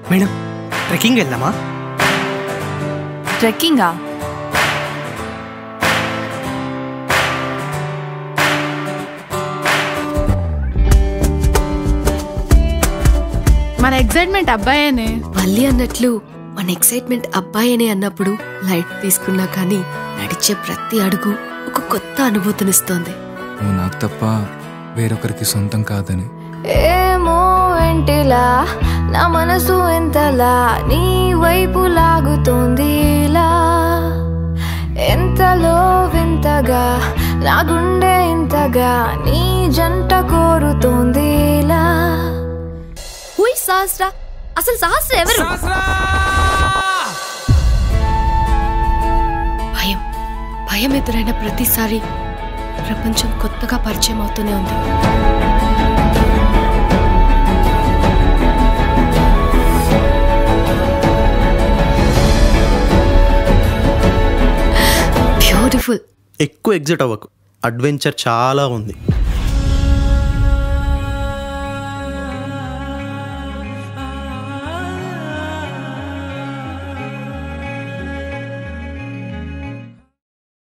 Madam trekking వెళ్దామా? ట్రెక్కింగా? మన excitement అబ్బాయేనే. మళ్ళీ అన్నట్లు మన ఎక్సైట్మెంట్ అబ్బాయేనే అన్నప్పుడు లైట్ తీసుకున్నా కానీ నడిచే ప్రతి అడుగు ఒక కొత్త అనుభూతినిస్తోంది. నువ్వు నాకు తప్ప వేరొకరికి సొంతం కాదని. ఏమో ఎంటిలా నా మనసు ఎంతలా నీ వైపు లాగుతోంది, ఎంతలో వింతగా నా గుండె ఇంతగా నీ జంట కోరుతోంది. సహస్ర, అసలు సహస్ర ఎవరు? భయం భయం ఎదురైన ప్రతిసారి ప్రపంచం కొత్తగా పరిచయం అవుతూనే ఉంది. బ్యూటిఫుల్. ఎక్కువ ఎగ్జిట్ అవ్వకు, అడ్వెంచర్ చాలా ఉంది.